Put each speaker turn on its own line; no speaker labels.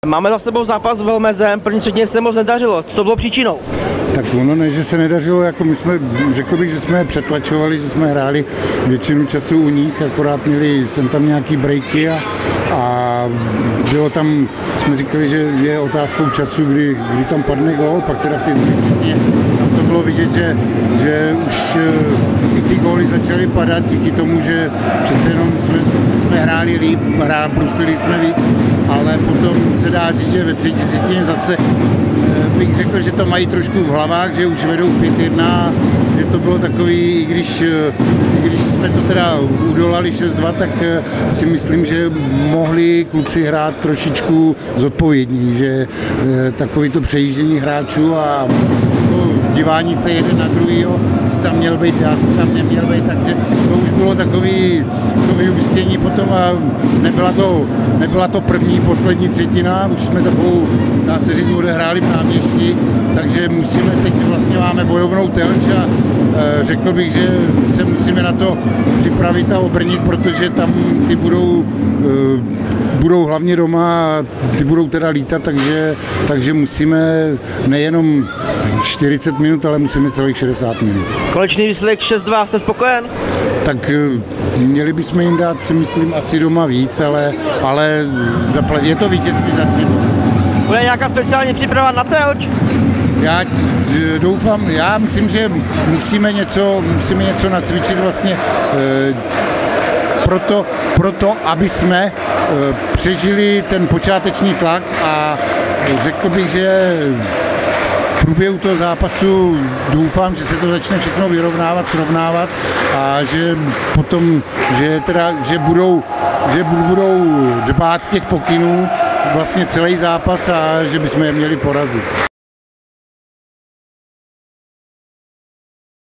Máme za sebou zápas s Velmezem, první třetině se moc nedařilo. Co bylo příčinou?
Tak ono ne, že se nedařilo, jako my jsme, řekl bych, že jsme je přetlačovali, že jsme hráli většinu času u nich, akorát měli sem tam nějaký breaky a bylo tam, jsme říkali, že je otázkou času, kdy tam padne gól, pak teda v té druhé třetině tam to bylo vidět, že už i ty góly začaly padat díky tomu, že přece jenom jsme hráli líp, bruslili jsme víc, ale potom se dá říct, že ve třetí třetině zase bych řekl, že to mají trošku v hlavách, že už vedou 5-1, že to bylo takový, i když jsme to teda udolali 6-2, tak si myslím, že mohli kluci hrát trošičku zodpovědní, že takový to přejíždění hráčů a dívání se jeden na druhýho, ty jsi tam měl být, já jsem tam neměl být, takže to už bylo takový to vyústění potom a nebyla to první, poslední třetina, už jsme takovou, dá se říct, odehráli v náměstí, takže teď vlastně máme bojovnou terč a řekl bych, že se musíme na to připravit a obrnit, protože tam ty budou hlavně doma a ty budou teda lítat, takže musíme nejenom 40 minut, ale musíme celých 60 minut.
Konečný výsledek 6-2, jste spokojen?
Tak měli bychom jim dát, si myslím, asi doma víc, ale je to vítězství za 3 body.
Bude nějaká speciální příprava na Telč?
Já doufám, já myslím, že musíme něco nacvičit vlastně proto, aby jsme přežili ten počáteční tlak a řekl bych, že v průběhu toho zápasu doufám, že se to začne všechno vyrovnávat, srovnávat a že potom, že budou dbát těch pokynů vlastně celý zápas a že bychom je měli porazit.